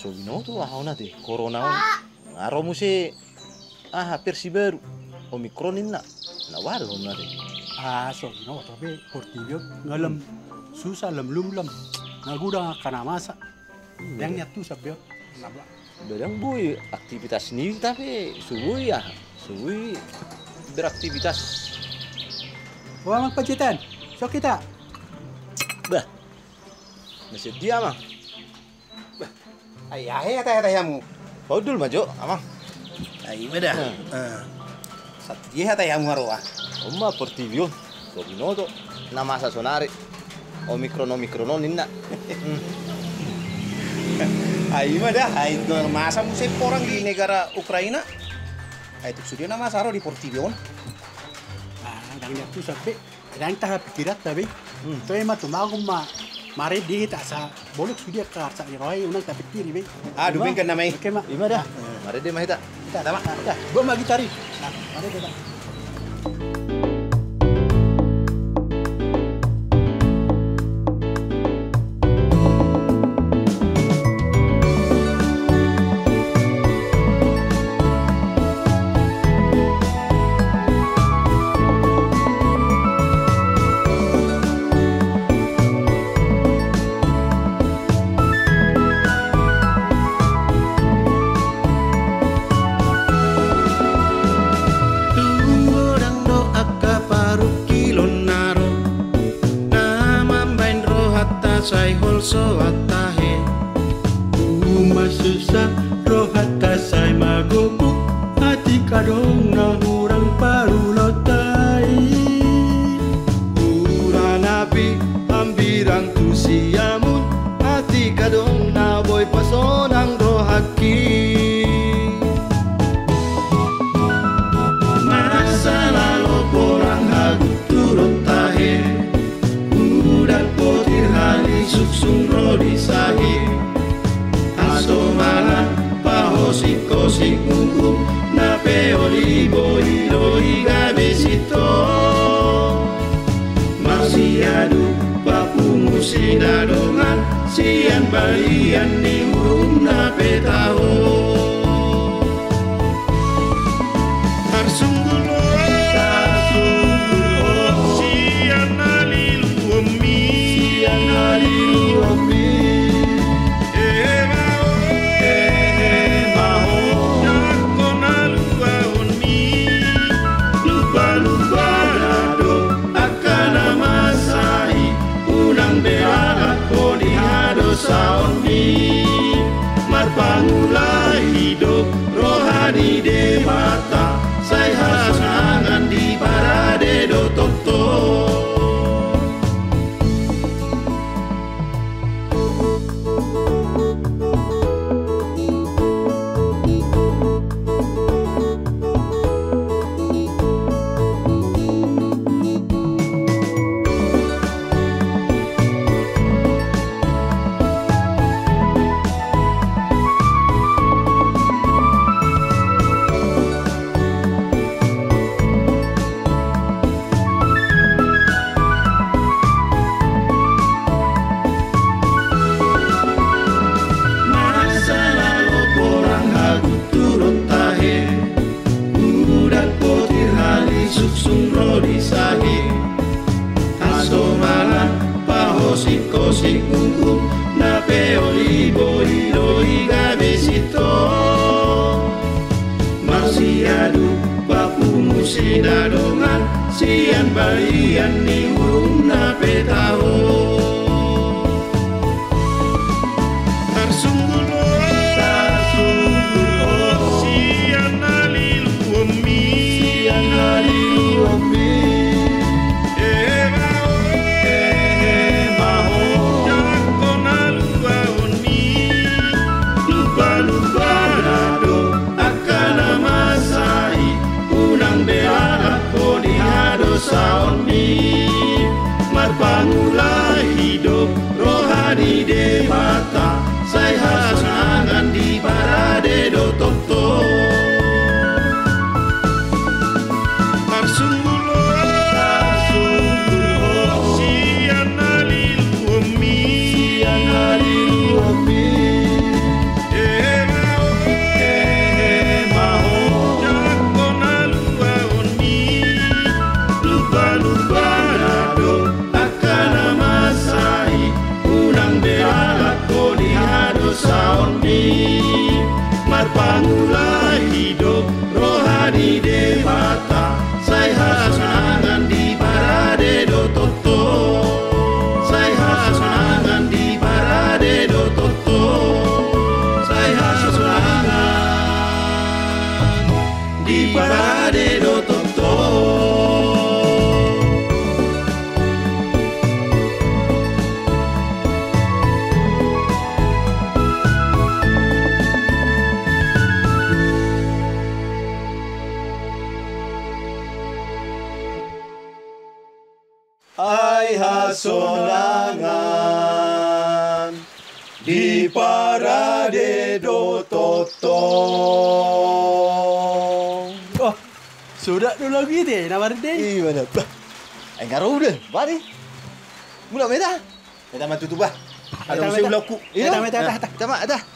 so binoto ahona te corona on. Aro muse hampir si baru. Omikron ini na wal on na te. So no tapi portibio ngalam susah lem. Naguda kana masa. Yang nyatu sabio nabla. Bedang boy aktivitas sendiri tapi subuh beraktivitas. Wah magpajitan. So kita. Bah. Masih dia mah. Ayahe atayamu. Paudul majo amang. Ay beda. Satya atayamu aroa. Oma portivio. So binoto nama sa sonare. Omikron ninna. Ay beda. Ay masa musik orang di negara Ukraina. Ay tuksudia nama saro di Portivion. Yang nyatu sabi. Yang tahap pikirat tapi. Toy matumago mare di tak sa bolok sudia ka sa iroy unang tapi kiri be. Dupin kan namai. Oke mak. Ima dah. Mari dia mahita. Tama. Gua magi cari. Mari kita. Sai holso atahe uma susah rohat kasai magoku hati kadong na hurang parulotai uranapi ambirang tusiamun hati kadong na boy pasonang rohaki masa lalu porang hagu turut tahe udan potir hali suksung rodi sahih aso malah pahosik kosik ngukum nape olibo iloi gabesito masih adu papungu sidadongan sian balian ni urung nape tahu Marpangula hidup rohani de mata saya hasangan di parade do toto suksung rodi sahih aso malah pahosik kosik ngukum nape olibo iloi gabesito masih adu papungu sidadongan sian balian ni urung nape tahu Marpangula hidup rohani de mata saya hasangan di parade do toto Arsunggulo sian alilu omi pangulai hidup rohani dewata sai hasunangan di parade do toto sai hasunangan di parade do toto sai hasunangan di parade do toto. Ai hasunangan di parade do totong. Oh, sudah dulu lagi deh, nama deh. Mana? Ai ngaro udah. Bari. Mula meta. Meta matu tu bah. Ada musim laku. Meta. Tama ada.